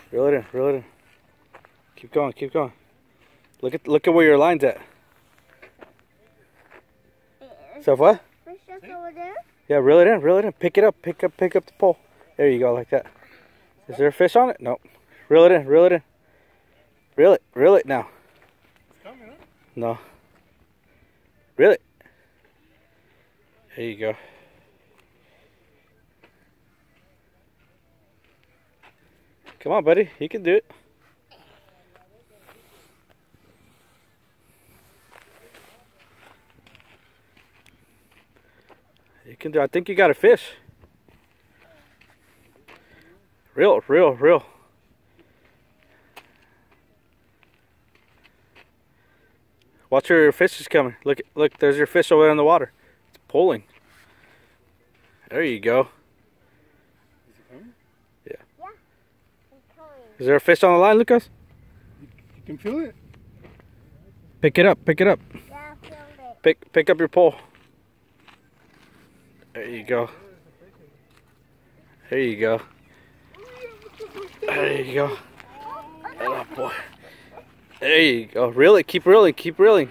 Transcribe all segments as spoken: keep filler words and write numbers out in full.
Reel it in, reel it in. Keep going, keep going. Look at look at where your line's at. So what? Fish just over there? Yeah, reel it in, reel it in. Pick it up, pick up, pick up the pole. There you go, like that. Is there a fish on it? No. Reel it in, reel it in. Reel it, reel it now. It's coming, huh? No. Reel it. There you go. Come on, buddy. You can do it. You can do it. I think you got a fish. Reel, reel, reel. Watch where your fish is coming. Look, look. There's your fish over there in the water. It's pulling. There you go. Is it coming? Yeah. Yeah. It's coming. Is there a fish on the line, Lucas? You, you can feel it? Pick it up. Pick it up. Yeah, I feel it. Pick, pick up your pole. There you go. There you go. There you go. Oh boy. There you go. Reel it. Keep reeling. Keep reeling.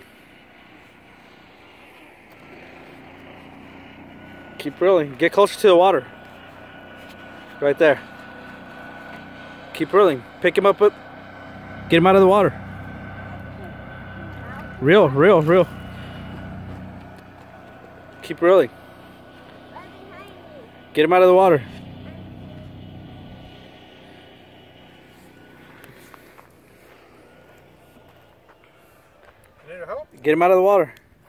Keep reeling. Get closer to the water. Right there. Keep reeling. Pick him up. up. Get him out of the water. Reel, reel, reel. Keep reeling. Right behind you. Get him out of the water. You need help? Get him out of the water.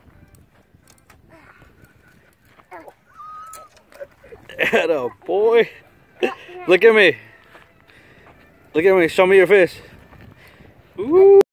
Atta boy. Look at me. Look at me. Show me your fish. Ooh.